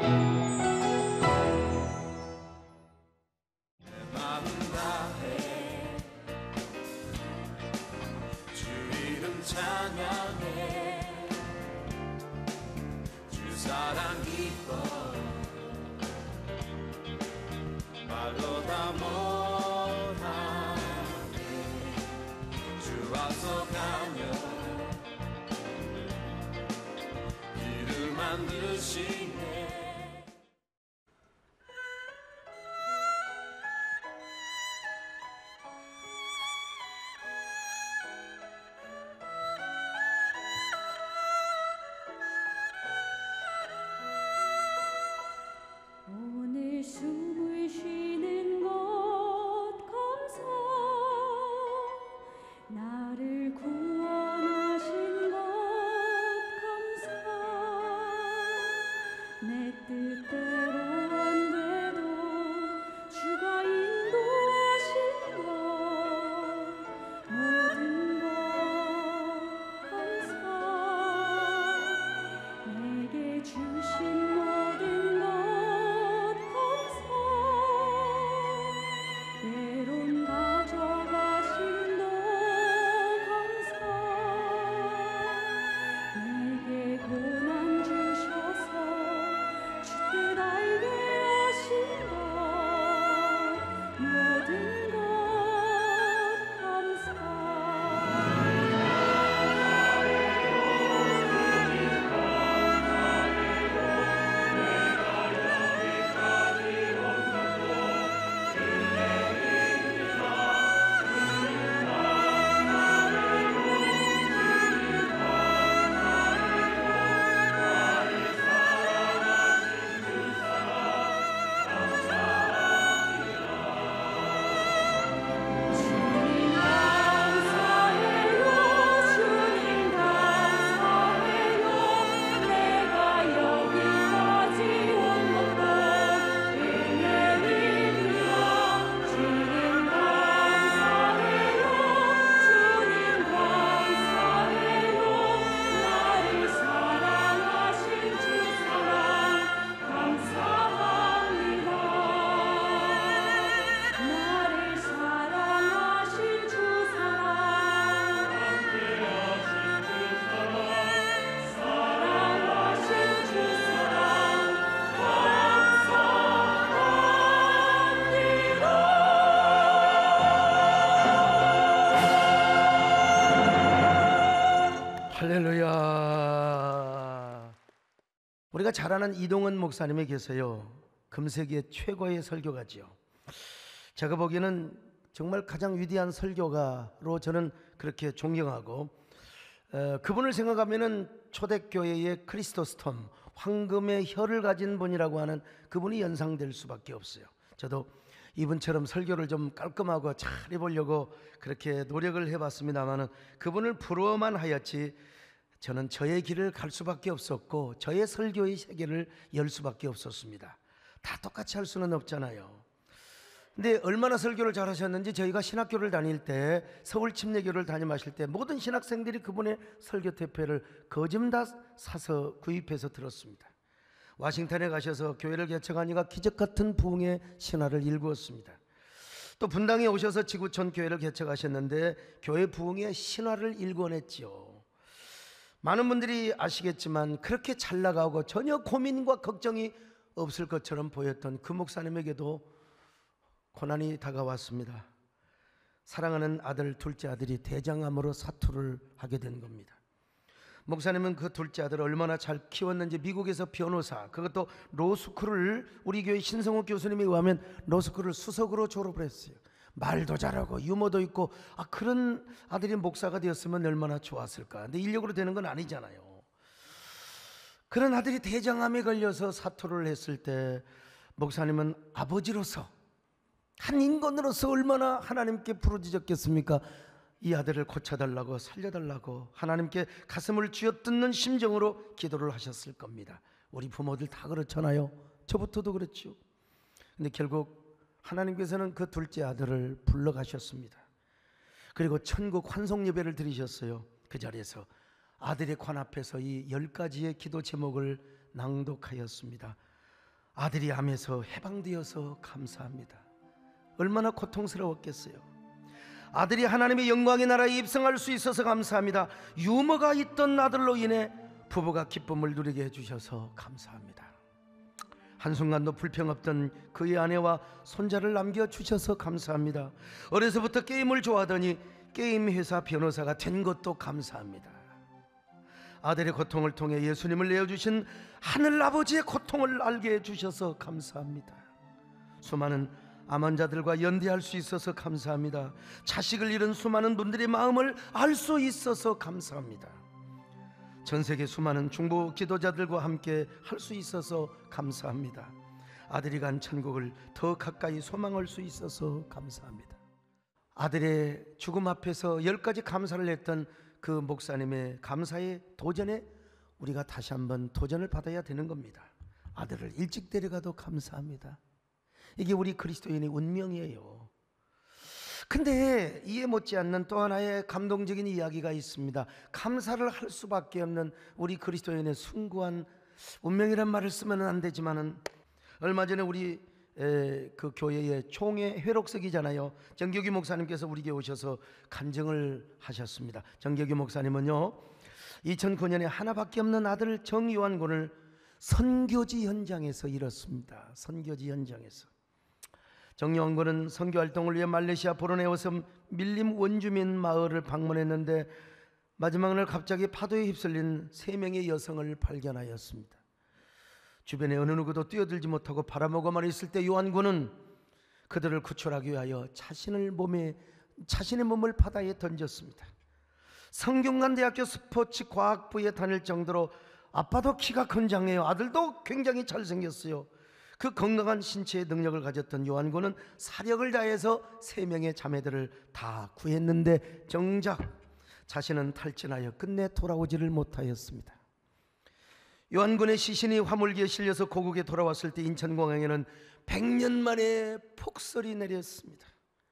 오늘 숨을 쉬는 것 감사, 나를 구원하신 것 감사. 내 뜻대로 안 돼도 주가 인도하신 것, 모든 것 감사. 내게 주신 모든 것 때론 가져가신 너 감사. 내게 고난 주셔서 주 뜻 알게 하신 것, 모든 것 감사. 할렐루야. 우리가 잘 아는 이동은 목사님이 계세요. 금세기의 최고의 설교가지요. 제가 보기에는 정말 가장 위대한 설교가로 저는 그렇게 존경하고, 그분을 생각하면은 초대교회의 크리스토스톰, 황금의 혀를 가진 분이라고 하는 그분이 연상될 수밖에 없어요. 저도 이분처럼 설교를 좀 깔끔하고 잘 해보려고 그렇게 노력을 해봤습니다만은 그분을 부러워만 하였지 저는 저의 길을 갈 수밖에 없었고 저의 설교의 세계를 열 수밖에 없었습니다. 다 똑같이 할 수는 없잖아요. 근데 얼마나 설교를 잘하셨는지 저희가 신학교를 다닐 때, 서울 침례교를 담임하실 때 모든 신학생들이 그분의 설교 대표를 거짐 다 사서 구입해서 들었습니다. 와싱턴에 가셔서 교회를 개척하니까 기적같은 부흥의 신화를 일구었습니다. 또 분당에 오셔서 지구촌 교회를 개척하셨는데 교회 부흥의 신화를 일궈냈지요. 많은 분들이 아시겠지만 그렇게 잘 나가고 전혀 고민과 걱정이 없을 것처럼 보였던 그 목사님에게도 고난이 다가왔습니다. 사랑하는 아들, 둘째 아들이 대장암으로 사투를 하게 된 겁니다. 목사님은 그 둘째 아들을 얼마나 잘 키웠는지 미국에서 변호사, 그것도 로스쿨을, 우리 교회 신성욱 교수님에 의하면 로스쿨을 수석으로 졸업을 했어요. 말도 잘하고 유머도 있고, 그런 아들이 목사가 되었으면 얼마나 좋았을까. 근데 인력으로 되는 건 아니잖아요. 그런 아들이 대장암에 걸려서 사투를 했을 때 목사님은 아버지로서, 한 인간으로서 얼마나 하나님께 부르짖었겠습니까? 이 아들을 고쳐달라고, 살려달라고 하나님께 가슴을 쥐어뜯는 심정으로 기도를 하셨을 겁니다. 우리 부모들 다 그렇잖아요. 저부터도 그렇죠. 근데 결국 하나님께서는 그 둘째 아들을 불러가셨습니다. 그리고 천국 환송 예배를 드리셨어요. 그 자리에서 아들의 관 앞에서 이 10가지의 기도 제목을 낭독하였습니다. 아들이 암에서 해방되어서 감사합니다. 얼마나 고통스러웠겠어요. 아들이 하나님의 영광의 나라에 입성할 수 있어서 감사합니다. 유머가 있던 아들로 인해 부부가 기쁨을 누리게 해주셔서 감사합니다. 한순간도 불평 없던 그의 아내와 손자를 남겨주셔서 감사합니다. 어려서부터 게임을 좋아하더니 게임 회사 변호사가 된 것도 감사합니다. 아들의 고통을 통해 예수님을 내어주신 하늘아버지의 고통을 알게 해주셔서 감사합니다. 수많은 암 환자들과 연대할 수 있어서 감사합니다. 자식을 잃은 수많은 분들의 마음을 알 수 있어서 감사합니다. 전 세계 수많은 중보 기도자들과 함께 할 수 있어서 감사합니다. 아들이 간 천국을 더 가까이 소망할 수 있어서 감사합니다. 아들의 죽음 앞에서 10가지 감사를 했던 그 목사님의 감사의 도전에 우리가 다시 한번 도전을 받아야 되는 겁니다. 아들을 일찍 데려가도 감사합니다. 이게 우리 그리스도인의 운명이에요. 근데 이해 못지않는 또 하나의 감동적인 이야기가 있습니다. 감사를 할 수밖에 없는 우리 그리스도인의 숭고한 운명이란 말을 쓰면 안 되지만은, 얼마 전에 우리 그 교회의 총회 회록석이잖아요. 정교규 목사님께서 우리 교회 오셔서 간증을 하셨습니다. 정교규 목사님은요, 2009년에 하나밖에 없는 아들 정요한군을 선교지 현장에서 잃었습니다. 선교지 현장에서. 정요한군은 선교활동을 위해 말레이시아 보르네오 섬 밀림 원주민 마을을 방문했는데 마지막 날 갑자기 파도에 휩쓸린 3명의 여성을 발견하였습니다. 주변에 어느 누구도 뛰어들지 못하고 바라보고만 있을 때 요한군은 그들을 구출하기 위하여 자신의 몸을 바다에 던졌습니다. 성균관대학교 스포츠 과학부에 다닐 정도로 아빠도 키가 건장해요. 아들도 굉장히 잘생겼어요. 그 건강한 신체의 능력을 가졌던 요한군은 사력을 다해서 3명의 자매들을 다 구했는데 정작 자신은 탈진하여 끝내 돌아오지를 못하였습니다. 요한군의 시신이 화물기에 실려서 고국에 돌아왔을 때 인천공항에는 100년 만에 폭설이 내렸습니다.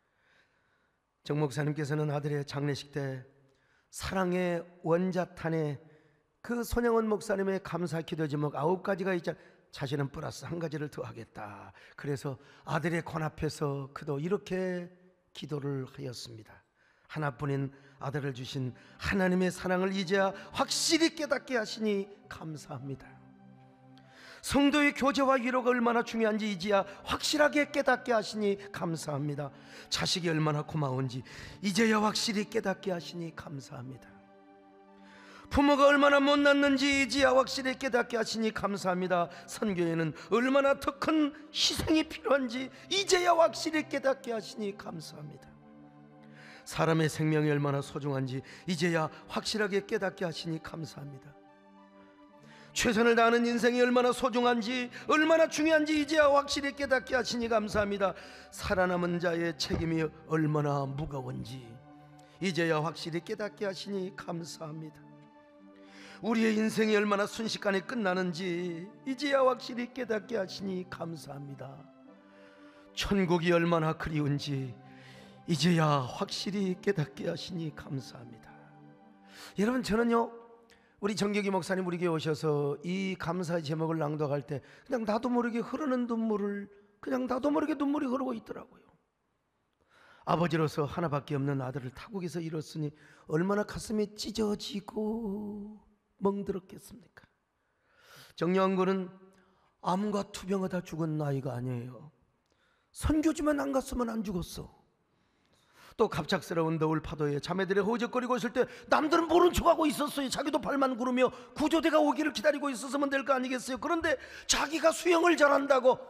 정 목사님께서는 아들의 장례식 때 사랑의 원자탄에 그 손영원 목사님의 감사 기도 제목 9가지가 있잖아요. 자신은 플러스 1가지를 더 하겠다. 그래서 아들의 관 앞에서 그도 이렇게 기도를 하였습니다. 하나뿐인 아들을 주신 하나님의 사랑을 이제야 확실히 깨닫게 하시니 감사합니다. 성도의 교제와 위로가 얼마나 중요한지 이제야 확실하게 깨닫게 하시니 감사합니다. 자식이 얼마나 고마운지 이제야 확실히 깨닫게 하시니 감사합니다. 부모가 얼마나 못났는지 이제야 확실히 깨닫게 하시니 감사합니다. 선교에는 얼마나 더 큰 희생이 필요한지 이제야 확실히 깨닫게 하시니 감사합니다. 사람의 생명이 얼마나 소중한지 이제야 확실하게 깨닫게 하시니 감사합니다. 최선을 다하는 인생이 얼마나 소중한지 얼마나 중요한지 이제야 확실히 깨닫게 하시니 감사합니다. 살아남은 자의 책임이 얼마나 무거운지 이제야 확실히 깨닫게 하시니 감사합니다. 우리의 인생이 얼마나 순식간에 끝나는지 이제야 확실히 깨닫게 하시니 감사합니다. 천국이 얼마나 그리운지 이제야 확실히 깨닫게 하시니 감사합니다. 여러분, 저는요, 우리 정교기 목사님 우리 교회 오셔서 이 감사의 제목을 낭독할 때 그냥 나도 모르게 흐르는 눈물을, 그냥 나도 모르게 눈물이 흐르고 있더라고요. 아버지로서 하나밖에 없는 아들을 타국에서 잃었으니 얼마나 가슴이 찢어지고 멍들었겠습니까? 정요한군은 암과 투병하다 죽은 아이가 아니에요. 선교지만 안 갔으면 안 죽었어. 또 갑작스러운 너울 파도에 자매들이 허우적거리고 있을 때 남들은 모른 척하고 있었어요. 자기도 발만 구르며 구조대가 오기를 기다리고 있었으면 될 거 아니겠어요. 그런데 자기가 수영을 잘한다고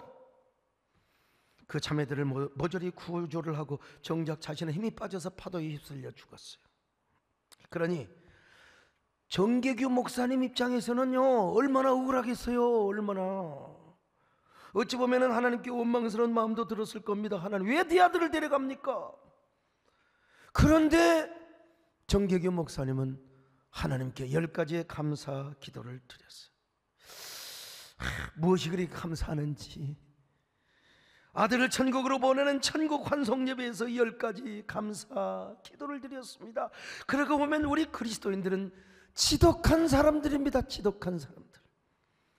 그 자매들을 모조리 구조를 하고 정작 자신의 힘이 빠져서 파도에 휩쓸려 죽었어요. 그러니 정계규 목사님 입장에서는요, 얼마나 억울하겠어요. 얼마나. 어찌 보면 하나님께 원망스러운 마음도 들었을 겁니다. 하나님, 왜 네 아들을 데려갑니까? 그런데 정계규 목사님은 하나님께 10가지의 감사 기도를 드렸어요. 무엇이 그리 감사하는지, 아들을 천국으로 보내는 천국 환송 예배에서 10가지 감사 기도를 드렸습니다. 그러고 보면 우리 그리스도인들은 지독한 사람들입니다. 지독한 사람들.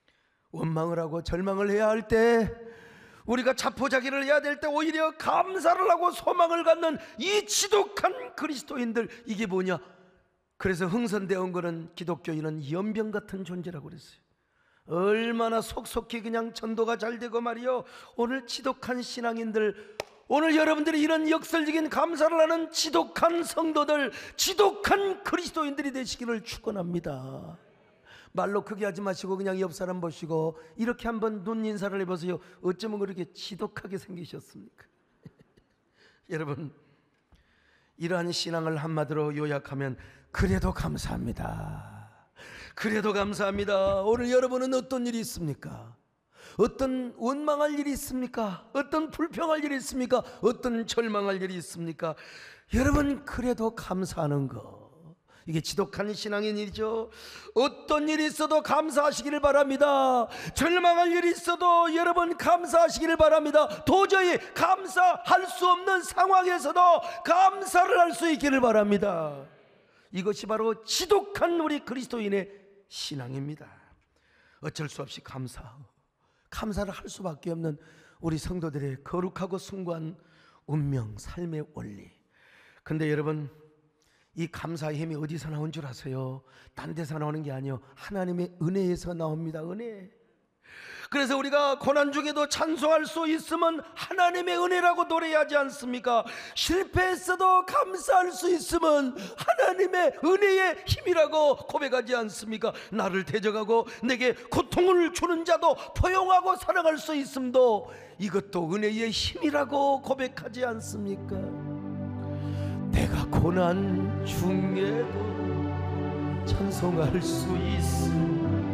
원망을 하고 절망을 해야 할 때, 우리가 자포자기를 해야 될 때 오히려 감사를 하고 소망을 갖는 이 지독한 그리스도인들, 이게 뭐냐? 그래서 흥선대원 거는 기독교인은 연병 같은 존재라고 그랬어요. 얼마나 속속히 그냥 전도가 잘 되고 말이요. 오늘 지독한 신앙인들, 오늘 여러분들이 이런 역설적인 감사를 하는 지독한 성도들, 지독한 그리스도인들이 되시기를 축원합니다. 말로 크게 하지 마시고 그냥 옆 사람 보시고 이렇게 한번 눈 인사를 해보세요. 어쩌면 그렇게 지독하게 생기셨습니까? 여러분, 이러한 신앙을 한마디로 요약하면 그래도 감사합니다. 그래도 감사합니다. 오늘 여러분은 어떤 일이 있습니까? 어떤 원망할 일이 있습니까? 어떤 불평할 일이 있습니까? 어떤 절망할 일이 있습니까? 여러분, 그래도 감사하는 거, 이게 지독한 신앙인 일이죠. 어떤 일이 있어도 감사하시기를 바랍니다. 절망할 일이 있어도 여러분 감사하시기를 바랍니다. 도저히 감사할 수 없는 상황에서도 감사를 할 수 있기를 바랍니다. 이것이 바로 지독한 우리 그리스도인의 신앙입니다. 어쩔 수 없이 감사를 할 수밖에 없는 우리 성도들의 거룩하고 숭고한 운명, 삶의 원리. 근데 여러분, 이 감사의 힘이 어디서 나온 줄 아세요? 딴 데서 나오는 게 아니요, 하나님의 은혜에서 나옵니다. 은혜. 그래서 우리가 고난 중에도 찬송할 수 있으면 하나님의 은혜라고 노래하지 않습니까? 실패했어도 감사할 수 있으면 하나님의 은혜의 힘이라고 고백하지 않습니까? 나를 대적하고 내게 고통을 주는 자도 포용하고 사랑할 수 있음도 이것도 은혜의 힘이라고 고백하지 않습니까? 내가 고난 중에도 찬송할 수 있음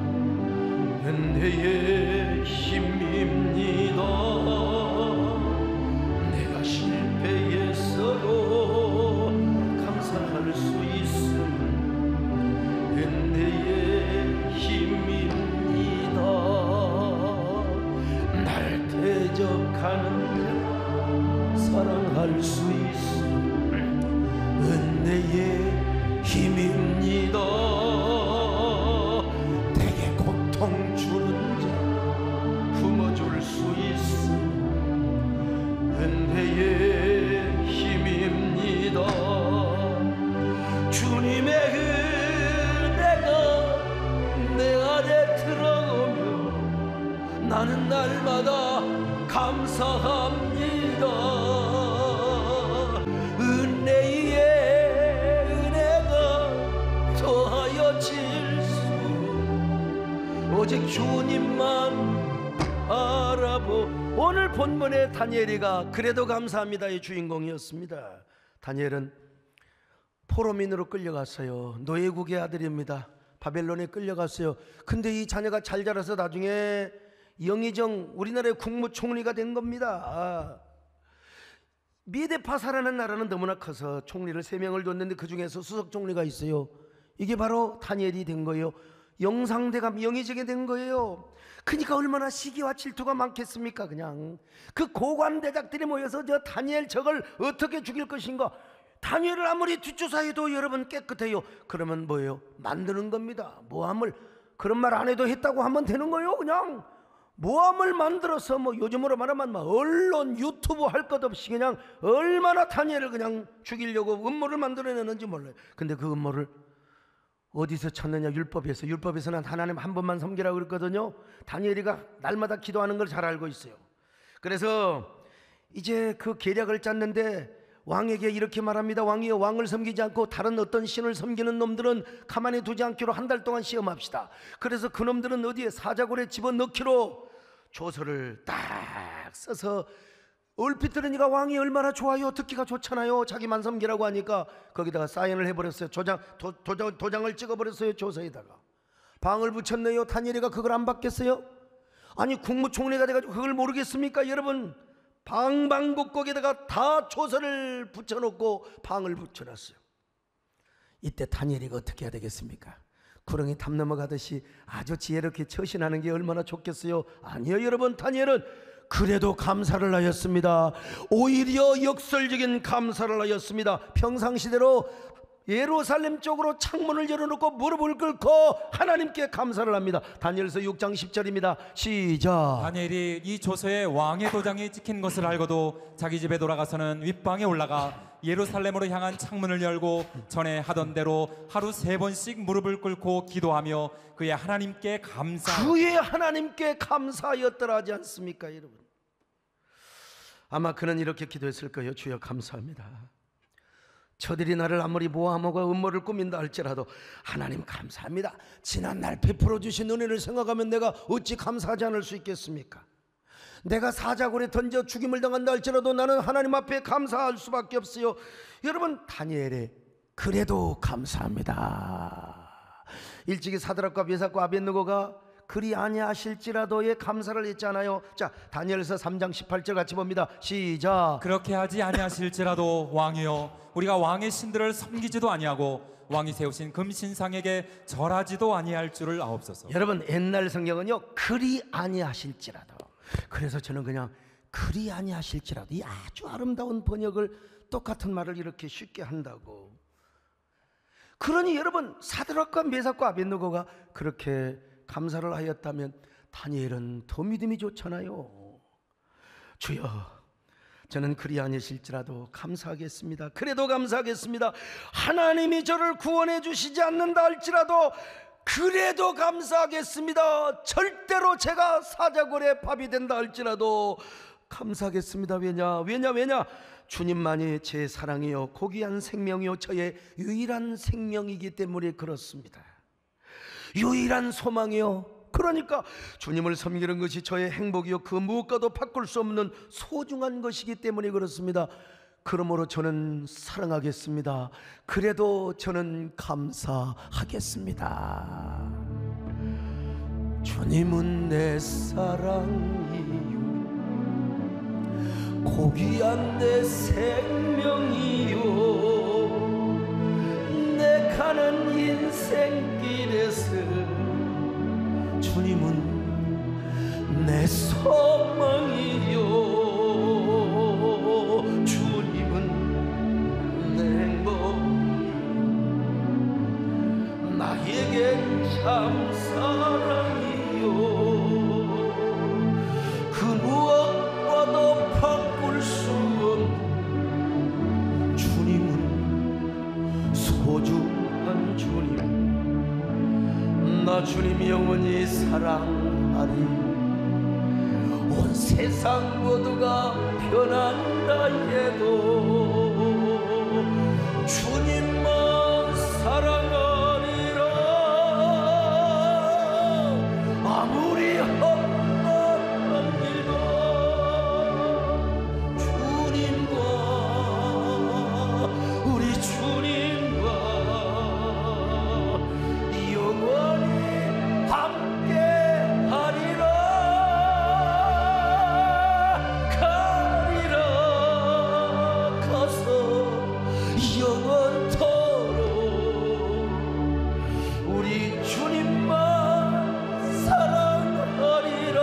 은혜의 힘입니다. 내가 실패했어도 감사할 수 있음 은혜의 힘입니다. 날 대적하는 사랑할 수 있음 은혜의 힘입니다. 내게 고통 주는 자 품어줄 수 있음 은혜의 힘입니다. 주님의 은혜가 내 안에 들어오며 나는 날마다 감사합니다. 오직 주님만 알아보. 오늘 본문의 다니엘이가 그래도 감사합니다의 주인공이었습니다. 다니엘은 포로민으로 끌려갔어요. 노예국의 아들입니다. 바벨론에 끌려갔어요. 근데 이 자녀가 잘 자라서 나중에 영의정, 우리나라의 국무총리가 된 겁니다. 미데파사라는 나라는 너무나 커서 총리를 3명을 뒀는데 그 중에서 수석총리가 있어요. 이게 바로 다니엘이 된 거예요. 영상대감, 영의정이 된 거예요. 그러니까 얼마나 시기와 질투가 많겠습니까? 그냥 그 고관대작들이 모여서 저 다니엘 저걸 어떻게 죽일 것인가. 다니엘을 아무리 뒷조사해도 여러분 깨끗해요. 그러면 뭐예요? 만드는 겁니다. 모함을. 그런 말 안 해도 했다고 하면 되는 거예요. 그냥 모함을 만들어서 뭐 요즘으로 말하면 막 언론, 유튜브 할 것 없이 그냥 얼마나 다니엘을 그냥 죽이려고 음모를 만들어내는지 몰라요. 근데 그 음모를 어디서 찾느냐? 율법에서. 율법에서는 하나님 한 번만 섬기라고 그랬거든요. 다니엘이가 날마다 기도하는 걸 잘 알고 있어요. 그래서 이제 그 계략을 짰는데 왕에게 이렇게 말합니다. 왕이여, 왕을 섬기지 않고 다른 어떤 신을 섬기는 놈들은 가만히 두지 않기로 1달 동안 시험합시다. 그래서 그 놈들은 어디에 사자굴에 집어넣기로 조서를 딱 써서, 얼핏 들으니까 왕이 얼마나 좋아요. 듣기가 좋잖아요. 자기만 섬기라고 하니까 거기다가 사인을 해버렸어요. 도장을 찍어버렸어요. 조서에다가 방을 붙였네요. 다니엘이가 그걸 안 받겠어요? 아니 국무총리가 돼가지고 그걸 모르겠습니까? 여러분, 방방곡곡에다가 다 조서를 붙여놓고 방을 붙여놨어요. 이때 다니엘이가 어떻게 해야 되겠습니까? 구렁이 담 넘어가듯이 아주 지혜롭게 처신하는 게 얼마나 좋겠어요? 아니요, 여러분, 다니엘은 그래도 감사를 하였습니다. 오히려 역설적인 감사를 하였습니다. 평상시대로 예루살렘 쪽으로 창문을 열어놓고 무릎을 꿇고 하나님께 감사를 합니다. 다니엘서 6장 10절입니다. 시작. 다니엘이 이 조서에 왕의 도장이 찍힌 것을 알고도 자기 집에 돌아가서는 윗방에 올라가 예루살렘으로 향한 창문을 열고 전에 하던 대로 하루 3번씩 무릎을 꿇고 기도하며 그의 하나님께 감사하였더라 하지 않습니까 여러분? 아마 그는 이렇게 기도했을 거예요. 주여 감사합니다. 저들이 나를 아무리 모함하고 음모를 꾸민다 할지라도 하나님 감사합니다. 지난날 베풀어 주신 은혜를 생각하면 내가 어찌 감사하지 않을 수 있겠습니까? 내가 사자굴에 던져 죽임을 당한다 할지라도 나는 하나님 앞에 감사할 수밖에 없어요. 여러분, 다니엘의 그래도 감사합니다. 일찍이 사드락과 메삭과 아벳느고가 그리 아니하실지라도의 감사를 했잖아요. 자, 다니엘서 3장 18절 같이 봅니다. 시작. 그렇게 하지 아니하실지라도 왕이여 우리가 왕의 신들을 섬기지도 아니하고 왕이 세우신 금신상에게 절하지도 아니할 줄을 아옵소서. 여러분, 옛날 성경은요 그리 아니하실지라도, 그래서 저는 그냥 그리 아니하실지라도, 이 아주 아름다운 번역을 똑같은 말을 이렇게 쉽게 한다고. 그러니 여러분, 사드락과 메삭과 아벳느고가 그렇게 감사를 하였다면 다니엘은 더 믿음이 좋잖아요. 주여, 저는 그리 아니실지라도 감사하겠습니다. 그래도 감사하겠습니다. 하나님이 저를 구원해 주시지 않는다 할지라도 그래도 감사하겠습니다. 절대로 제가 사자굴에 밥이 된다 할지라도 감사하겠습니다. 왜냐? 주님만이 제 사랑이요 고귀한 생명이요 저의 유일한 생명이기 때문에 그렇습니다. 유일한 소망이요, 그러니까 주님을 섬기는 것이 저의 행복이요 그 무엇과도 바꿀 수 없는 소중한 것이기 때문에 그렇습니다. 그러므로 저는 사랑하겠습니다. 그래도 저는 감사하겠습니다. 주님은 내 사랑이요 고귀한 내 생명이요 내 가는 인생길에서 주님은 내 소망이요 주님은 내 행복이요 나에겐 참 사랑이요 그 무엇과도 바꿀 수 없는 주님은 소중한 주님, 나 주님 영원히 사랑하리. 온 세상 모두가 변한다 해도 주님만 사랑하리라. 아무리 험난한 길도 주님과 우리 주님과 영원히 함께하리라. 가리라 가서 영원토록 우리 주님만 사랑하리라.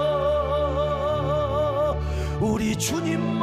우리 주님만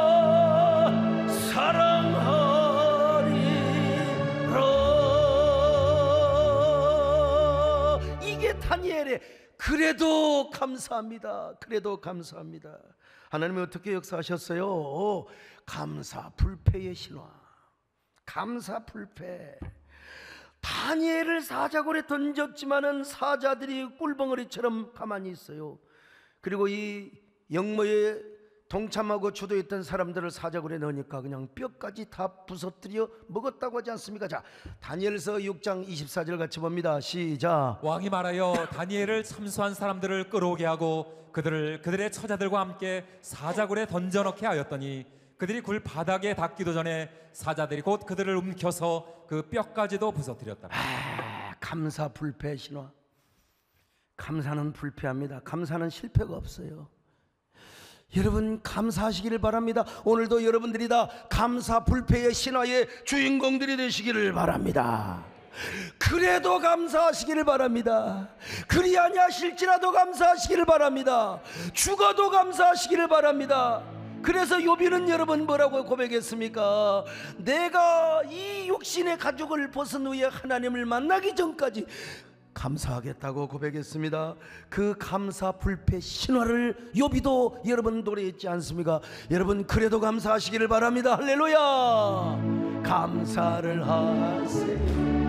사랑하리라. 이게 다니엘의 그래도 감사합니다. 그래도 감사합니다. 하나님이 어떻게 역사하셨어요? 감사 불패의 신화. 감사 불패. 다니엘을 사자굴에 던졌지만은 사자들이 꿀벙어리처럼 가만히 있어요. 그리고 이 영모에 동참하고 주도했던 사람들을 사자굴에 넣으니까 그냥 뼈까지 다 부서뜨려 먹었다고 하지 않습니까? 자, 다니엘서 6장 24절 같이 봅니다. 시작. 왕이 말하여 다니엘을 참수한 사람들을 끌어오게 하고 그들의 처자들과 함께 사자굴에 던져넣게 하였더니 그들이 굴 바닥에 닿기도 전에 사자들이 곧 그들을 움켜서 그 뼈까지도 부서뜨렸다. 감사 불패 신화. 감사는 불패합니다. 감사는 실패가 없어요. 여러분 감사하시기를 바랍니다. 오늘도 여러분들이 다 감사 불패의 신화의 주인공들이 되시기를 바랍니다. 그래도 감사하시기를 바랍니다. 그리 아니하실지라도 감사하시기를 바랍니다. 죽어도 감사하시기를 바랍니다. 그래서 욥이는 여러분 뭐라고 고백했습니까? 내가 이 육신의 가죽을 벗은 후에 하나님을 만나기 전까지 감사하겠다고 고백했습니다. 그 감사 불패 신화를 욥이도 여러분 노래했지 않습니까? 여러분 그래도 감사하시기를 바랍니다. 할렐루야. 감사를 하세요.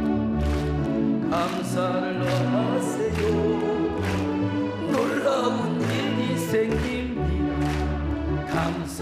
감사를 하세요. 놀라운 일이 생깁니다.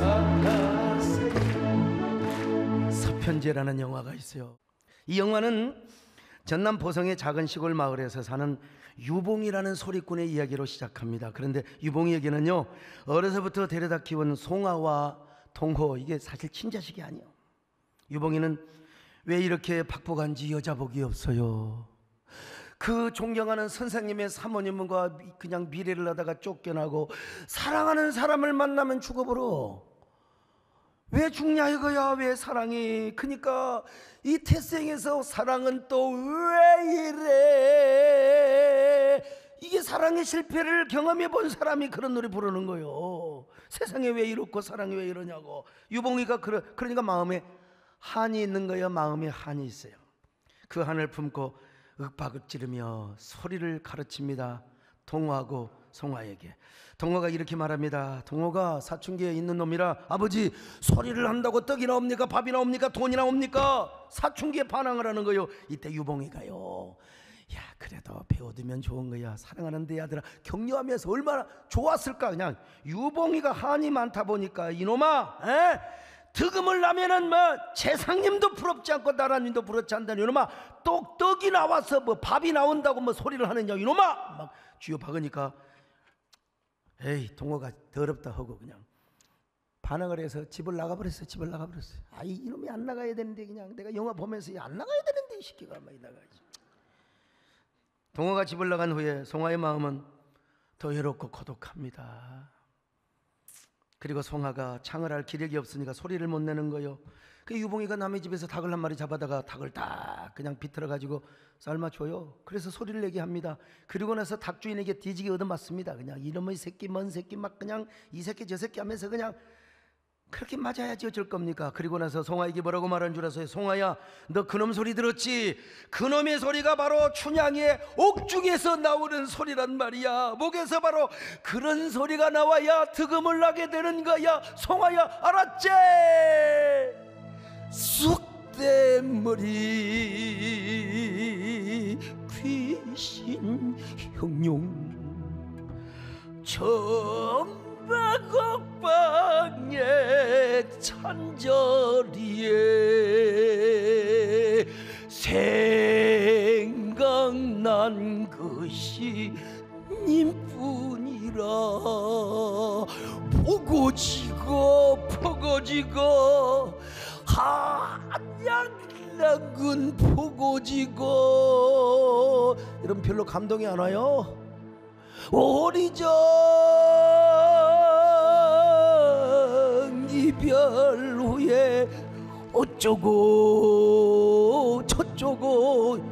감사하세요. 서편제라는 영화가 있어요. 이 영화는 전남 보성의 작은 시골 마을에서 사는 유봉이라는 소리꾼의 이야기로 시작합니다. 그런데 유봉이에게는요, 어려서부터 데려다 키운 송아와 동호, 이게 사실 친자식이 아니에요. 유봉이는 왜 이렇게 박복한지 여자복이 없어요. 그 존경하는 선생님의 사모님과 그냥 미래를 하다가 쫓겨나고 사랑하는 사람을 만나면 죽어버려. 왜 죽냐 이거야. 왜 사랑이. 그러니까 이 태생에서 사랑은 또 왜 이래. 이게 사랑의 실패를 경험해 본 사람이 그런 노래 부르는 거예요. 세상에 왜 이렇고 사랑이 왜 이러냐고. 유봉이가 그러니까 마음에 한이 있는 거예요. 마음에 한이 있어요. 그 한을 품고 윽박을 찌르며 소리를 가르칩니다. 동호하고 송아에게. 동호가 이렇게 말합니다. 동호가 사춘기에 있는 놈이라 아버지 소리를 한다고 떡이 나옵니까? 밥이 나옵니까? 돈이 나옵니까? 사춘기에 반항을 하는 거요. 이때 유봉이가요, 야 그래도 배워두면 좋은 거야. 사랑하는 내 아들아 격려하면서 얼마나 좋았을까. 그냥 유봉이가 한이 많다 보니까 이놈아 득음을 나면은 뭐 재상님도 부럽지 않고 나라님도 부럽지 않다니 이놈아 떡이 나와서 뭐 밥이 나온다고 뭐 소리를 하느냐 이놈아 막 쥐어 박으니까 에이 동호가 더럽다 하고 그냥 반항을 해서 집을 나가버렸어요. 집을 나가버렸어요. 아 이놈이 안 나가야 되는데 그냥 내가 영화 보면서 안 나가야 되는데 이 새끼가 막 나가야지. 동호가 집을 나간 후에 송아의 마음은 더 외롭고 고독합니다. 그리고 송아가 창을 할 기력이 없으니까 소리를 못 내는 거예요. 그 유봉이가 남의 집에서 닭을 한 마리 잡아다가 닭을 딱 그냥 비틀어 가지고 삶아줘요. 그래서 소리를 내게 합니다. 그리고 나서 닭 주인에게 뒤지게 얻어맞습니다. 그냥 이놈의 새끼 먼 새끼 막 그냥 이 새끼 저 새끼 하면서 그냥 그렇게 맞아야지 어쩔 겁니까? 그리고 나서 송아에게 뭐라고 말한 줄 아세요? 송아야 너 그놈 소리 들었지? 그놈의 소리가 바로 춘향의 옥중에서 나오는 소리란 말이야. 목에서 바로 그런 소리가 나와야 득음을 나게 되는 거야. 송아야 알았지? 쑥대머리 귀신 형용 천박옥방의 찬자리에 생각난 것이 님뿐이라. 보고 지고 한양락은 보고 지고. 여러분 별로 감동이 안 와요? 오리정 이별 후에 어쩌고 저쩌고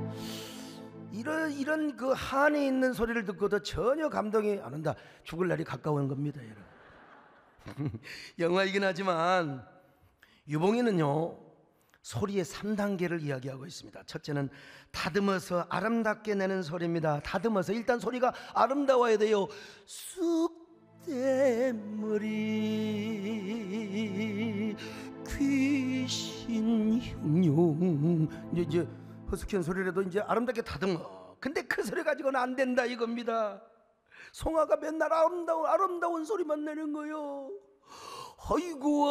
이런 그 한이 있는 소리를 듣고도 전혀 감동이 안 온다. 죽을 날이 가까운 겁니다, 여러분. 영화이긴 하지만 유봉이는요 소리의 3단계를 이야기하고 있습니다. 첫째는 다듬어서 아름답게 내는 소리입니다. 다듬어서 일단 소리가 아름다워야 돼요. 쑥대머리 귀신 형용. 이제 허스키한 소리라도 이제 아름답게 다듬어. 근데 그 소리 가지고는 안 된다 이겁니다. 송아가 맨날 아름다운 소리만 내는 거요. 아이고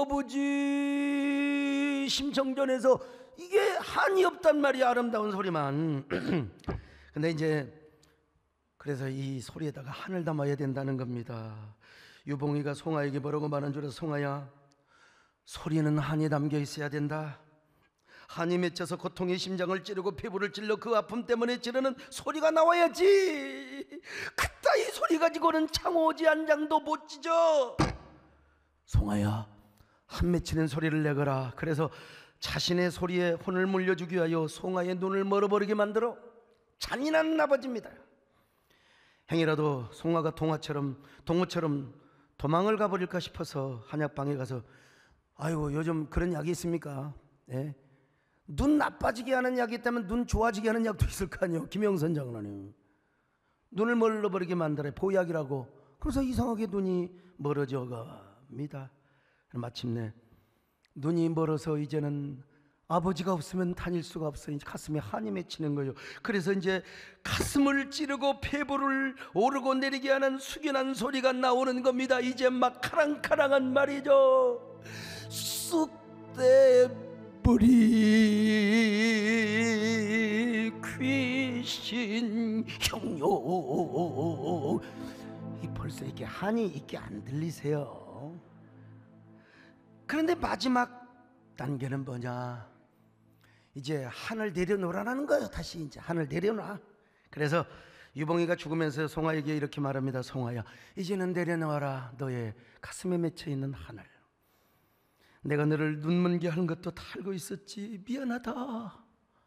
아버지 심청전에서 이게 한이 없단 말이야. 아름다운 소리만. 근데 이제 그래서 이 소리에다가 한을 담아야 된다는 겁니다. 유봉이가 송아에게 뭐라고 말한 줄 알아? 송아야 소리는 한이 담겨 있어야 된다. 한이 맺혀서 고통의 심장을 찌르고 피부를 찔러 그 아픔 때문에 지르는 소리가 나와야지. 그따위 소리 가지고는 창호지 한 장도 못 찢어. 송아야 한 맺히는 소리를 내거라. 그래서 자신의 소리에 혼을 물려주기 위하여 송아의 눈을 멀어버리게 만들어. 잔인한 아버지입니다. 행여라도 송아가 동호처럼 도망을 가버릴까 싶어서 한약방에 가서 아이고 요즘 그런 약이 있습니까? 예? 눈 나빠지게 하는 약이 있다면 눈 좋아지게 하는 약도 있을 거 아니에요. 김영선 장로님 눈을 멀어버리게 만들어요. 보약이라고. 그래서 이상하게 눈이 멀어져 갑니다. 마침내 눈이 멀어서 이제는 아버지가 없으면 다닐 수가 없어. 이제 가슴에 한이 맺히는 거예요. 그래서 이제 가슴을 찌르고 폐부를 오르고 내리게 하는 숙연한 소리가 나오는 겁니다. 이제 막 카랑카랑한 말이죠. 쑥대뿌리 귀신 형요. 이 벌써 이렇게 한이 있게 안 들리세요? 그런데 마지막 단계는 뭐냐? 이제 하늘 내려놓으라는 거예요. 다시 이제 하늘 내려놔. 그래서 유봉이가 죽으면서 송아에게 이렇게 말합니다. 송아야, 이제는 내려놓아라. 너의 가슴에 맺혀 있는 하늘. 내가 너를 눈먼게 하는 것도 다 알고 있었지. 미안하다.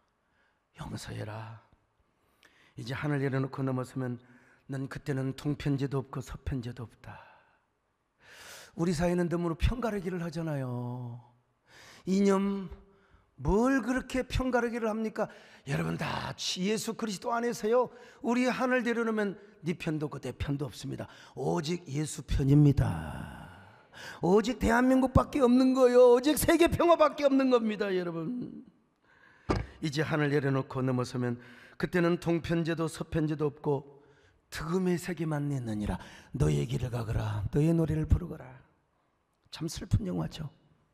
용서해라. 이제 하늘 내려놓고 넘어서면 넌 그때는 동편제도 없고 서편제도 없다. 우리 사회는 너무 편가르기를 하잖아요. 이념 뭘 그렇게 편가르기를 합니까? 여러분 다 예수 그리스도 안에서요, 우리 하늘 내려놓으면 네 편도 없고 내 편도 없습니다. 오직 예수 편입니다. 오직 대한민국밖에 없는 거예요. 오직 세계 평화밖에 없는 겁니다. 여러분 이제 하늘 내려놓고 넘어서면 그때는 동편제도 서편제도 없고 득음의 세계만 있느니라. 너의 길을 가거라. 너의 노래를 부르거라. 참 슬픈 영화죠.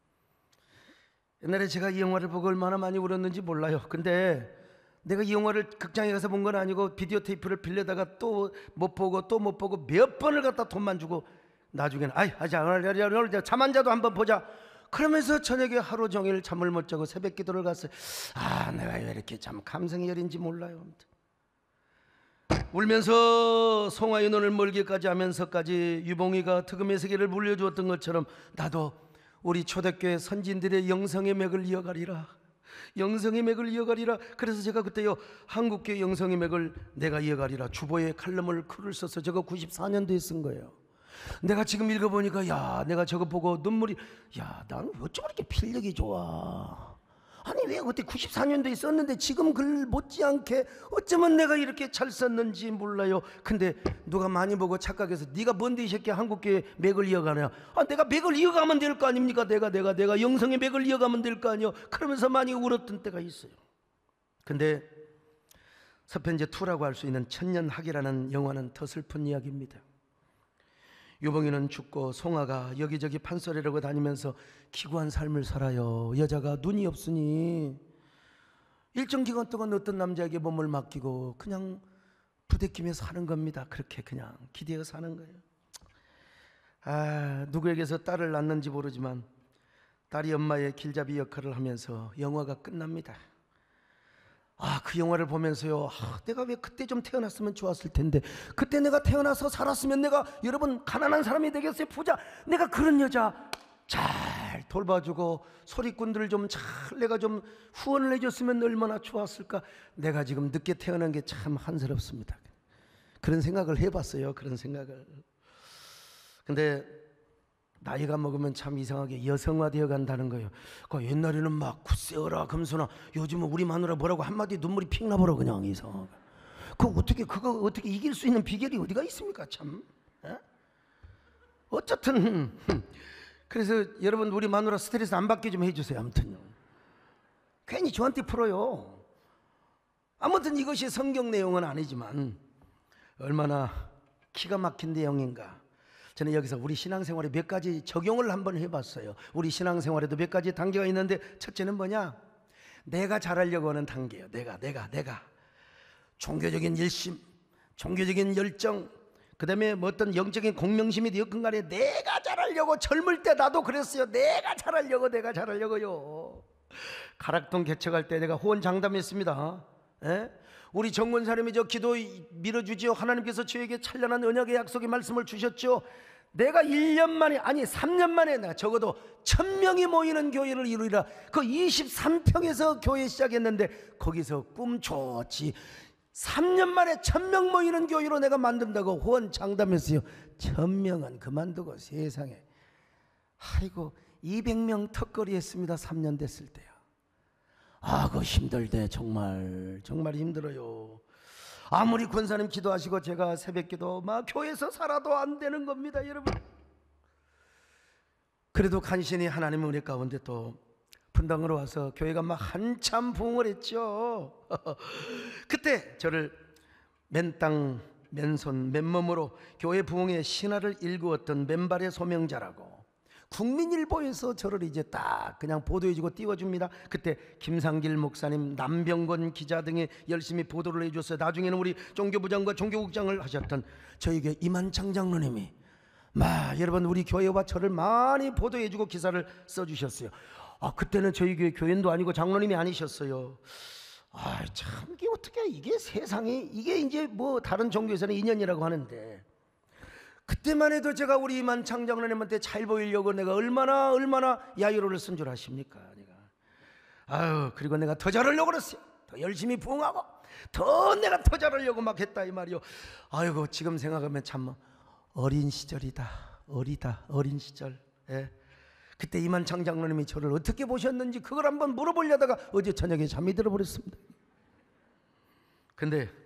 옛날에 제가 이 영화를 보고 얼마나 많이 울었는지 몰라요. 근데 내가 이 영화를 극장에 가서 본 건 아니고 비디오 테이프를 빌려다가 또 못 보고 또 못 보고 몇 번을 갖다 돈만 주고 나중에는 아이 하자 오늘 잠 안 자도 한번 보자 그러면서 저녁에 하루 종일 잠을 못 자고 새벽 기도를 갔어요. 아, 내가 왜 이렇게 참 감성이 여린지 몰라요. 울면서 송아의 눈을 멀게까지 하면서까지 유봉이가 득음의 세계를 물려주었던 것처럼 나도 우리 초대교회 선진들의 영성의 맥을 이어가리라. 영성의 맥을 이어가리라. 그래서 제가 그때요, 한국교회 영성의 맥을 내가 이어가리라 주보에 칼럼을 글을 써서 저거 94년도에 쓴 거예요. 내가 지금 읽어보니까 야, 내가 저거 보고 눈물이, 야, 나는 어쩜 이렇게 필력이 좋아. 아니 왜 그때 94년도에 썼는데 지금 글 못지않게 어쩌면 내가 이렇게 잘 썼는지 몰라요. 근데 누가 많이 보고 착각해서 네가 뭔데 이 새끼 한국교회 맥을 이어가냐. 아, 내가 맥을 이어가면 될 거 아닙니까? 내가 영성의 맥을 이어가면 될 거 아니요. 그러면서 많이 울었던 때가 있어요. 근데 서편제 2라고 할 수 있는 천년학이라는 영화는 더 슬픈 이야기입니다. 유봉이는 죽고 송아가 여기저기 판소리라고 다니면서 기구한 삶을 살아요. 여자가 눈이 없으니 일정 기간 동안 어떤 남자에게 몸을 맡기고 그냥 부대끼며 사는 겁니다. 그렇게 그냥 기대어 사는 거예요. 아, 누구에게서 딸을 낳는지 모르지만 딸이 엄마의 길잡이 역할을 하면서 영화가 끝납니다. 아, 그 영화를 보면서요, 아, 내가 왜 그때 좀 태어났으면 좋았을 텐데, 그때 내가 태어나서 살았으면 내가 여러분 가난한 사람이 되겠어요. 부자. 내가 그런 여자 잘 돌봐주고 소리꾼들을 좀 잘 내가 좀 후원을 해줬으면 얼마나 좋았을까. 내가 지금 늦게 태어난 게 참 한스럽습니다. 그런 생각을 해봤어요. 그런 생각을. 근데 나이가 먹으면 참 이상하게 여성화되어 간다는 거예요. 그러니까 옛날에는 막 굳세어라 금수나, 요즘은 우리 마누라 뭐라고 한마디 눈물이 픽 나버려 그냥 이상하게. 그거 어떻게 이길 수 있는 비결이 어디가 있습니까 참. 에? 어쨌든 그래서 여러분 우리 마누라 스트레스 안 받게 좀 해주세요. 아무튼요. 괜히 저한테 풀어요. 아무튼 이것이 성경 내용은 아니지만 얼마나 기가 막힌 내용인가. 저는 여기서 우리 신앙생활에 몇 가지 적용을 한번 해봤어요. 우리 신앙생활에도 몇 가지 단계가 있는데, 첫째는 뭐냐? 내가 잘하려고 하는 단계예요. 내가 종교적인 열심, 종교적인 열정, 그 다음에 뭐 어떤 영적인 공명심이 되었건 간에 내가 잘하려고. 젊을 때 나도 그랬어요. 내가 잘하려고요. 가락동 개척할 때 내가 호언 장담했습니다. 에? 우리 정권사님이 저 기도 밀어주지요. 하나님께서 저에게 찬란한 언약의 약속의 말씀을 주셨죠. 내가 1년 만에, 아니 3년 만에 내가 적어도 1000명이 모이는 교회를 이루리라. 그 23평에서 교회 시작했는데 거기서 꿈좋지 3년 만에 1000명 모이는 교회로 내가 만든다고 호언 장담했어요. 1000명은 그만두고 세상에, 아이고 200명 턱걸이 했습니다. 3년 됐을 때요. 아, 그거 힘들대. 정말 힘들어요. 아무리 권사님 기도하시고 제가 새벽기도 막 교회에서 살아도 안 되는 겁니다, 여러분. 그래도 간신히 하나님의 은혜 가운데 또 분당으로 와서 교회가 막 한참 부흥을 했죠. 그때 저를 맨땅 맨손 맨몸으로 교회 부흥의 신화를 일구었던 맨발의 소명자라고 국민일보에서 저를 이제 딱 그냥 보도해주고 띄워줍니다. 그때 김상길 목사님, 남병건 기자 등이 열심히 보도를 해줬어요. 나중에는 우리 종교부장과 종교국장을 하셨던 저에게 이만창 장로님이 여러분 우리 교회와 저를 많이 보도해주고 기사를 써주셨어요. 그때는 저희 교회 교인도 아니고 장로님이 아니셨어요. 참 이게 어떻게, 이게 세상이, 이게 이제 뭐 다른 종교에서는 인연이라고 하는데, 그때만 해도 제가 우리 이만창 장로님한테 잘 보이려고 내가 얼마나 야유로를 쓴 줄 아십니까? 내가 그리고 내가 더 잘하려고 그랬어요. 더 열심히 부흥하고 더 내가 더 잘하려고 막 했다 이 말이요. 아이고 지금 생각하면 참 어린 시절이다. 어린 시절. 예. 그때 이만창 장로님이 저를 어떻게 보셨는지 그걸 한번 물어보려다가 어제 저녁에 잠이 들어버렸습니다. 근데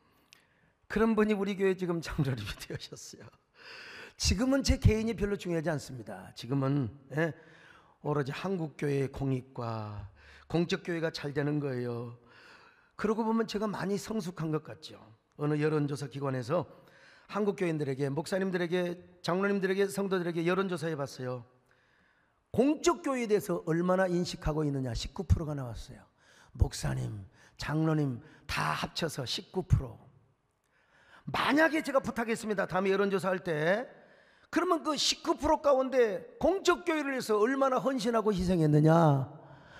그런 분이 우리 교회 지금 장로님이 되셨어요. 지금은 제 개인이 별로 중요하지 않습니다. 지금은 오로지 한국교회의 공익과 공적교회가 잘 되는 거예요. 그러고 보면 제가 많이 성숙한 것 같죠. 어느 여론조사 기관에서 한국교인들에게, 목사님들에게, 장로님들에게, 성도들에게 여론조사해 봤어요. 공적교회에 대해서 얼마나 인식하고 있느냐. 19%가 나왔어요. 목사님, 장로님 다 합쳐서 19%. 만약에 제가 부탁했습니다. 다음에 여론조사 할 때, 그러면 그 19% 가운데 공적교회를 위해서 얼마나 헌신하고 희생했느냐,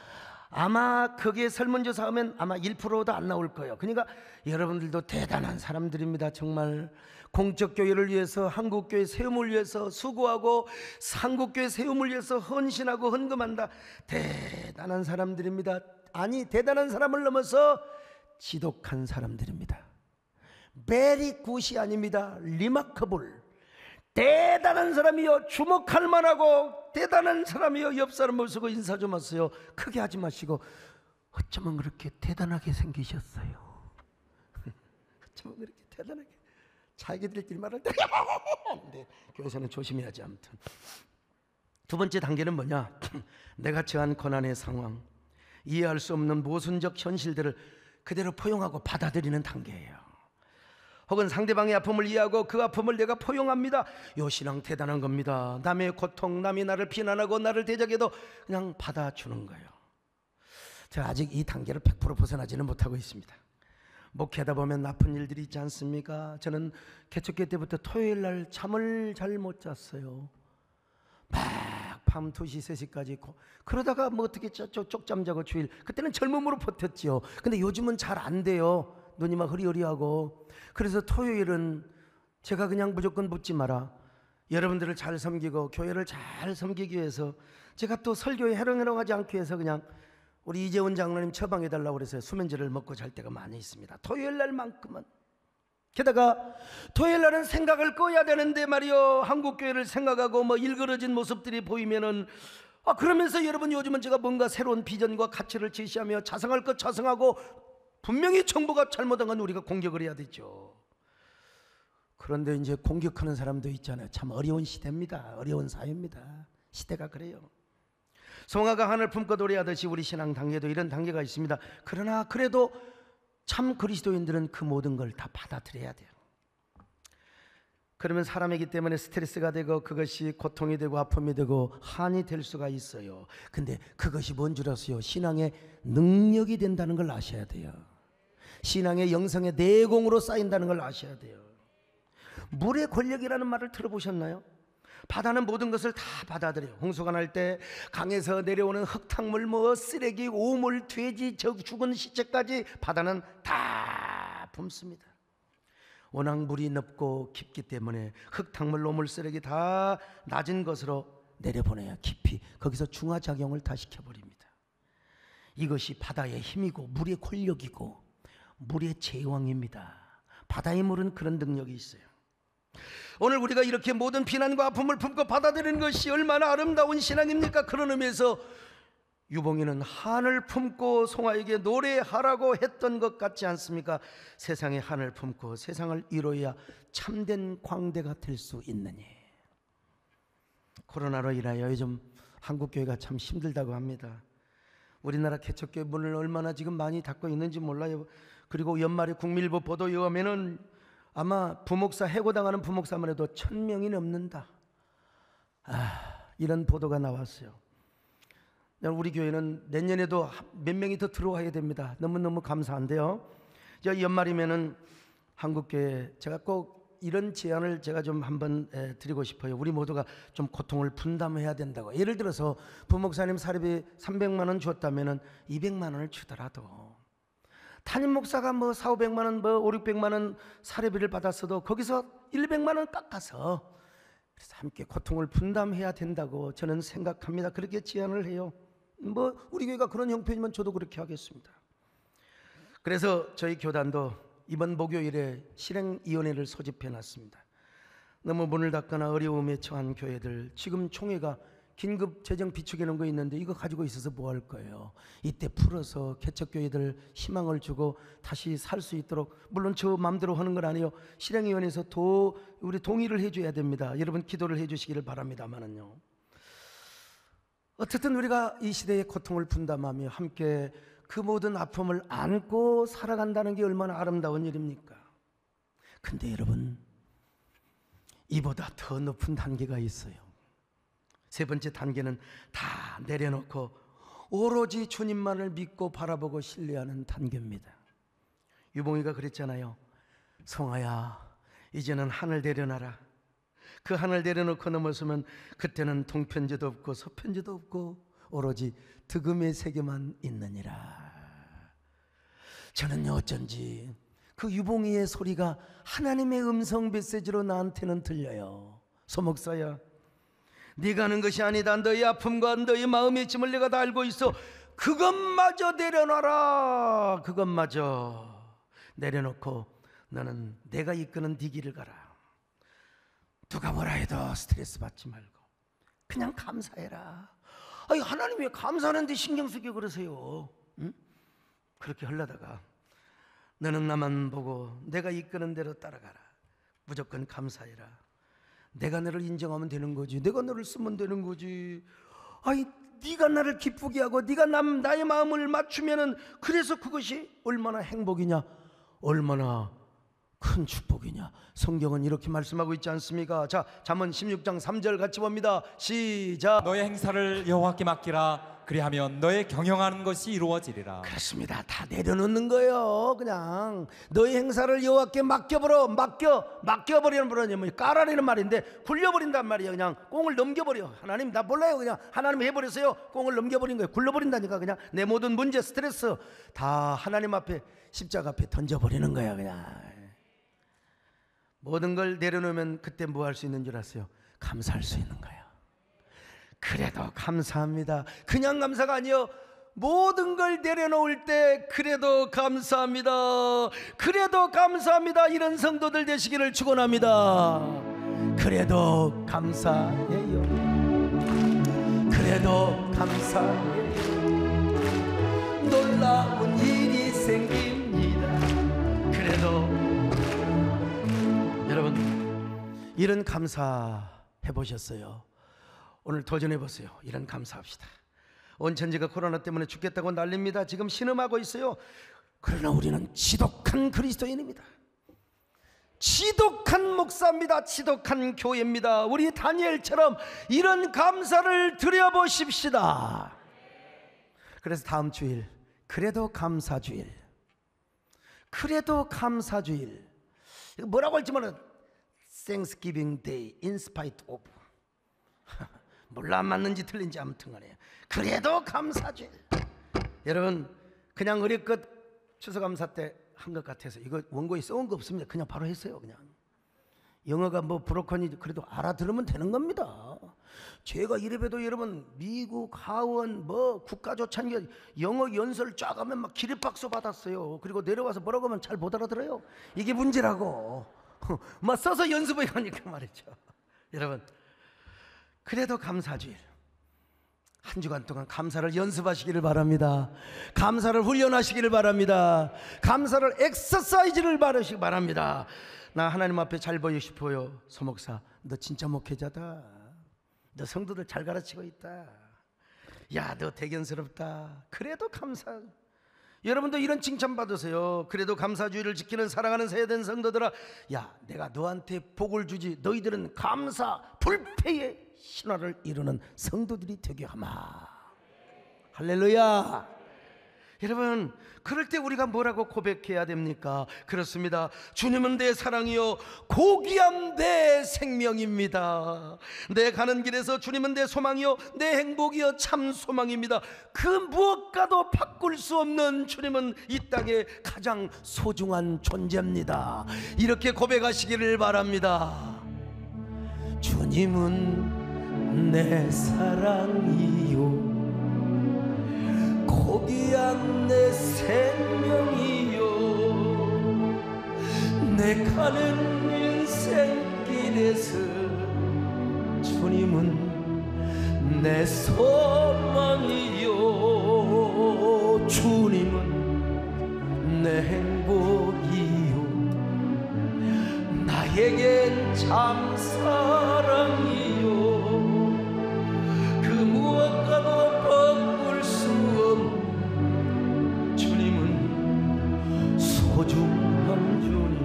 아마 거기에 설문조사하면 아마 1%도 안 나올 거예요. 그러니까 여러분들도 대단한 사람들입니다. 정말 공적교회를 위해서, 한국교회 세움을 위해서 수고하고 한국교회 세움을 위해서 헌신하고 헌금한다. 대단한 사람들입니다. 아니, 대단한 사람을 넘어서 지독한 사람들입니다. very good이 아닙니다. remarkable. 대단한 사람이요, 주목할 만하고 대단한 사람이요, 옆 사람을 쓰고 인사 좀 하세요. 크게 하지 마시고, 어쩌면 그렇게 대단하게 생기셨어요. 어쩌면 그렇게 대단하게, 자기들끼리 말할 때 네, 교회에서는 조심해야지. 아무튼 두 번째 단계는 뭐냐? 내가 처한 고난의 상황, 이해할 수 없는 모순적 현실들을 그대로 포용하고 받아들이는 단계예요. 혹은 상대방의 아픔을 이해하고 그 아픔을 내가 포용합니다. 요 신앙 대단한 겁니다. 남의 고통, 남이 나를 비난하고 나를 대적해도 그냥 받아주는 거예요. 제가 아직 이 단계를 100% 벗어나지는 못하고 있습니다. 목회하다 보면 나쁜 일들이 있지 않습니까? 저는 개척교 때부터 토요일 날 잠을 잘 못 잤어요. 막 밤 2시, 3시까지 그러다가 뭐 어떻게 쪽잠 자고 주일, 그때는 젊음으로 버텼지요. 근데 요즘은 잘 안 돼요. 눈이 막 흐리흐리하고. 그래서 토요일은 제가 그냥 무조건 묻지 마라, 여러분들을 잘 섬기고 교회를 잘 섬기기 위해서 제가 또 설교에 해롱해롱하지 않기 위해서 그냥 우리 이재훈 장로님 처방해달라고 그래서 수면제를 먹고 잘 때가 많이 있습니다. 토요일 날만큼은. 게다가 토요일 날은 생각을 꺼야 되는데 말이요, 한국교회를 생각하고 뭐 일그러진 모습들이 보이면은 그러면서 여러분 요즘은 제가 뭔가 새로운 비전과 가치를 제시하며 자성할 것 자성하고, 분명히 정부가 잘못한 건 우리가 공격을 해야 되죠. 그런데 이제 공격하는 사람도 있잖아요. 참 어려운 시대입니다. 어려운 사회입니다. 시대가 그래요. 송아가 하늘 품고 노래하듯이 우리 신앙 단계도 이런 단계가 있습니다. 그러나 그래도 참 그리스도인들은 그 모든 걸 다 받아들여야 돼요. 그러면 사람이기 때문에 스트레스가 되고 그것이 고통이 되고 아픔이 되고 한이 될 수가 있어요. 근데 그것이 뭔 줄 아세요? 신앙의 능력이 된다는 걸 아셔야 돼요. 신앙의 영성의 내공으로 쌓인다는 걸 아셔야 돼요. 물의 권력이라는 말을 들어보셨나요? 바다는 모든 것을 다 받아들여요. 홍수가 날 때 강에서 내려오는 흙탕물, 뭐 쓰레기, 오물, 돼지, 죽은 시체까지 바다는 다 품습니다. 워낙 물이 넓고 깊기 때문에 흙탕물, 오물, 쓰레기 다 낮은 것으로 내려보내야 깊이 거기서 중화작용을 다 시켜버립니다. 이것이 바다의 힘이고 물의 권력이고 물의 제왕입니다. 바다의 물은 그런 능력이 있어요. 오늘 우리가 이렇게 모든 비난과 아픔을 품고 받아들이는 것이 얼마나 아름다운 신앙입니까? 그런 의미에서 유봉이는 한을 품고 송아에게 노래하라고 했던 것 같지 않습니까? 세상에 한을 품고 세상을 이루어야 참된 광대가 될 수 있느니. 코로나로 인하여 요즘 한국교회가 참 힘들다고 합니다. 우리나라 개척교회 문을 얼마나 지금 많이 닫고 있는지 몰라요. 그리고 연말에 국민일보 보도에 의하면은 아마 부목사 해고당하는 부목사만 해도 1000명이 넘는다. 이런 보도가 나왔어요. 우리 교회는 내년에도 몇 명이 더 들어와야 됩니다. 너무너무 감사한데요. 연말이면은 한국교회 제가 꼭 이런 제안을 제가 좀 한번 드리고 싶어요. 우리 모두가 좀 고통을 분담해야 된다고. 예를 들어서 부목사님 사례비 300만 원 줬다면은 200만 원을 주더라도 담임 목사가 뭐 400~500만 원, 뭐 500~600만 원 사례비를 받았어도 거기서 100만 원 깎아서 그래서 함께 고통을 분담해야 된다고 저는 생각합니다. 그렇게 제안을 해요. 뭐 우리 교회가 그런 형편이면 저도 그렇게 하겠습니다. 그래서 저희 교단도 이번 목요일에 실행위원회를 소집해 놨습니다. 너무 문을 닫거나 어려움에 처한 교회들, 지금 총회가 긴급 재정 비축해 놓은 거 있는데 이거 가지고 있어서 뭐 할 거예요? 이때 풀어서 개척교회들 희망을 주고 다시 살 수 있도록, 물론 저 마음대로 하는 건 아니에요. 실행위원회에서 우리 동의를 해줘야 됩니다. 여러분 기도를 해주시기를 바랍니다만은요. 어쨌든 우리가 이 시대의 고통을 분담하며 함께 그 모든 아픔을 안고 살아간다는 게 얼마나 아름다운 일입니까? 근데 여러분, 이보다 더 높은 단계가 있어요. 세 번째 단계는 다 내려놓고 오로지 주님만을 믿고 바라보고 신뢰하는 단계입니다. 유봉이가 그랬잖아요. 송아야, 이제는 하늘 내려놔라. 그 하늘 내려놓고 넘어서면 그때는 동편제도 없고 서편제도 없고 오로지 득음의 세계만 있느니라. 저는요, 어쩐지 그 유봉이의 소리가 하나님의 음성 메시지로 나한테는 들려요. 소목사야, 네가 하는 것이 아니다. 너의 아픔과 너의 마음의 짐을 내가 다 알고 있어. 그것마저 내려놔라. 그것마저 내려놓고 너는 내가 이끄는 네 길을 가라. 누가 뭐라 해도 스트레스 받지 말고 그냥 감사해라. 아니, 하나님이 왜 감사하는데 신경 쓰게 그러세요? 응? 그렇게 하려다가 너는 나만 보고 내가 이끄는 대로 따라가라. 무조건 감사해라. 내가 너를 인정하면 되는 거지. 내가 너를 쓰면 되는 거지. 아니, 네가 나를 기쁘게 하고 네가 나의 마음을 맞추면은 그래서 그것이 얼마나 행복이냐, 얼마나 큰 축복이냐. 성경은 이렇게 말씀하고 있지 않습니까? 자, 잠언 16장 3절 같이 봅니다. 시작. 너의 행사를 여호와께 맡기라. 그리하면 너의 경영하는 것이 이루어지리라. 그렇습니다. 다 내려놓는 거예요. 그냥 너의 행사를 여호와께 맡겨버리는 말이냐면 까라리는 말인데 굴려버린단 말이에요. 그냥 꽁을 넘겨버려. 하나님 나 몰라요. 그냥 하나님 해버렸어요. 꽁을 넘겨버린 거예요. 굴려버린다니까. 그냥 내 모든 문제, 스트레스 다 하나님 앞에, 십자가 앞에 던져버리는 거야. 그냥 모든 걸 내려놓으면 그때 뭐 할 수 있는 줄 아세요? 감사할 수 있는 거예요. 그래도 감사합니다. 그냥 감사가 아니요, 모든 걸 내려놓을 때 그래도 감사합니다. 그래도 감사합니다. 이런 성도들 되시기를 축원합니다. 그래도 감사해요. 그래도 감사해요. 놀라운 일이 생깁니다. 그래도 여러분, 이런 감사 해보셨어요? 오늘 도전해보세요. 이런 감사합시다. 온 천지가 코로나 때문에 죽겠다고 난립니다. 지금 신음하고 있어요. 그러나 우리는 지독한 그리스도인입니다. 지독한 목사입니다. 지독한 교회입니다. 우리 다니엘처럼 이런 감사를 드려보십시다. 그래서 다음 주일, 그래도 감사주일, 그래도 감사주일, 이거 뭐라고 할지 모르는 Thanksgiving Day in spite of. 몰라 맞는지 틀린지 아무튼 간에 그래도 감사주일. 여러분, 그냥 어렵것 추수감사 때 한 것 같아서 이거 원고에 써온 거 없습니다. 그냥 바로 했어요. 그냥 영어가 뭐 브로커니 그래도 알아들으면 되는 겁니다. 제가 이래봬도 여러분 미국, 하원, 뭐 국가조찬기 영어 연설 쫙 하면 막 기립박수 받았어요. 그리고 내려와서 뭐라고 하면 잘 못 알아들어요. 이게 문제라고. 막 써서 연습해 가니까 말이죠. 여러분, 그래도 감사주일 한 주간 동안 감사를 연습하시기를 바랍니다. 감사를 훈련하시기를 바랍니다. 감사를 엑서사이즈를 바르시기 바랍니다. 나 하나님 앞에 잘 보이고 싶어요. 소목사, 너 진짜 목회자다. 너 성도들 잘 가르치고 있다. 야, 너 대견스럽다. 그래도 감사. 여러분도 이런 칭찬 받으세요. 그래도 감사주의를 지키는 사랑하는 세대된 성도들아, 야, 내가 너한테 복을 주지. 너희들은 감사 불패의 신화를 이루는 성도들이 되게 하마. 할렐루야. 여러분, 그럴 때 우리가 뭐라고 고백해야 됩니까? 그렇습니다. 주님은 내 사랑이요 고귀한 내 생명입니다. 내 가는 길에서 주님은 내 소망이요 내 행복이요 참 소망입니다. 그 무엇과도 바꿀 수 없는 주님은 이 땅의 가장 소중한 존재입니다. 이렇게 고백하시기를 바랍니다. 주님은 내 사랑이요 고귀한 내 생명이요 내 가는 인생길에서 주님은 내 소망이요 주님은 내 행복이요 나에겐 참 사랑이요 그 무엇과도 바꿀 수 없는 주님은 소중한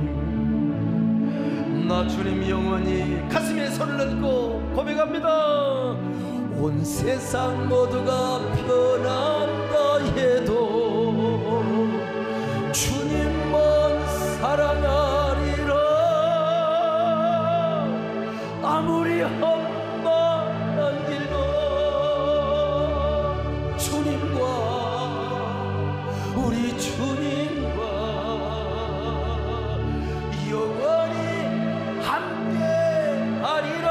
주님. 나 주님 영원히 가슴에 손을 얹고 고백합니다. 온 세상 모두가 변한다 해도 주님만 사랑하리라. 아무리 험난한 길도 주님과 우리 주님과 영원히 함께 하리라.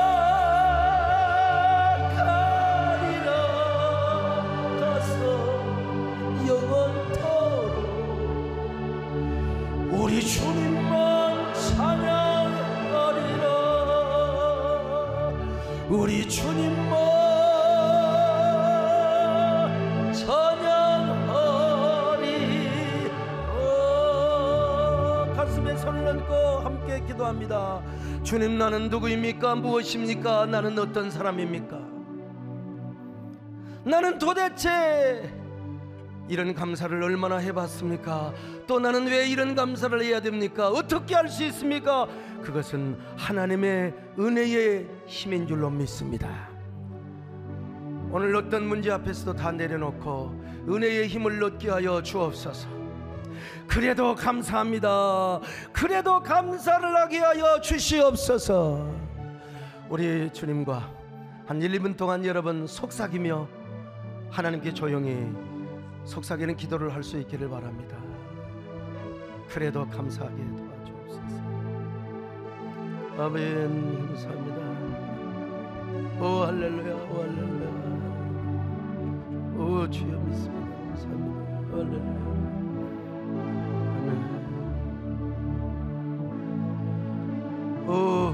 가리라 가서 영원토록 우리 주님만 찬양하리라. 우리 주님만 찬양하리라. 가슴에 손을 얹고 함께 기도합니다. 주님, 나는 누구입니까? 무엇입니까? 나는 어떤 사람입니까? 나는 도대체 이런 감사를 얼마나 해봤습니까? 또 나는 왜 이런 감사를 해야 됩니까? 어떻게 할 수 있습니까? 그것은 하나님의 은혜의 힘인 줄로 믿습니다. 오늘 어떤 문제 앞에서도 다 내려놓고 은혜의 힘을 얻게 하여 주옵소서. 그래도 감사합니다. 그래도 감사를 하게 하여 주시옵소서. 우리 주님과 한 1, 2분 동안 여러분 속삭이며 하나님께 조용히 속삭이는 기도를 할 수 있기를 바랍니다. 그래도 감사하게 도와주옵소서. 아멘. 감사합니다. 오 할렐루야. 오 할렐루야. 오 주여 믿습니다. 감사합니다. 할렐루야. 아멘. 오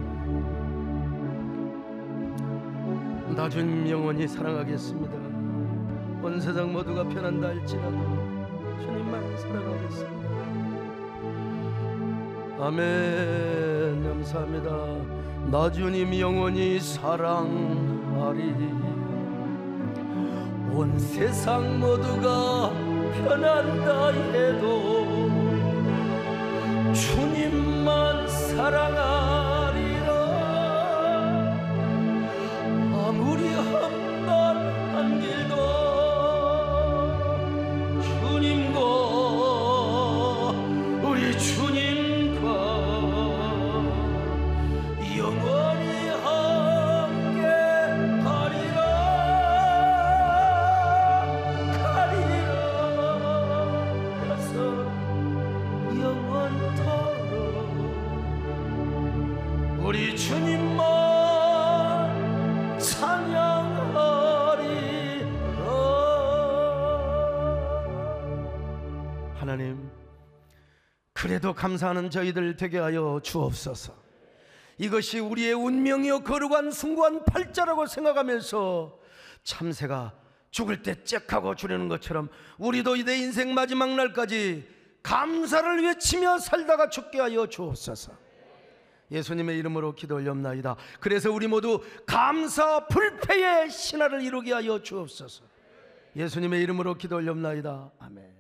나 주님 영원히 사랑하겠습니다. 온 세상 모두가 편한다 할지라도 주님만 사랑하겠습니다. 아멘. 감사합니다. 나 주님 영원히 사랑하리. 온 세상 모두가 편한다 해도 주님만 사랑하리라. 아무리 험난한 길도 주님과 우리 주님과 영원히 함께 하리라. 가리라 가서 영원토록 그래도 감사하는 저희들 되게 하여 주옵소서. 이것이 우리의 운명이요 거룩한 숭고한 팔자라고 생각하면서 참새가 죽을 때 짹하고 주려는 것처럼 우리도 내 인생 마지막 날까지 감사를 외치며 살다가 죽게 하여 주옵소서. 예수님의 이름으로 기도 올렵나이다. 그래서 우리 모두 감사 불패의 신화를 이루게 하여 주옵소서. 예수님의 이름으로 기도 올렵나이다. 아멘.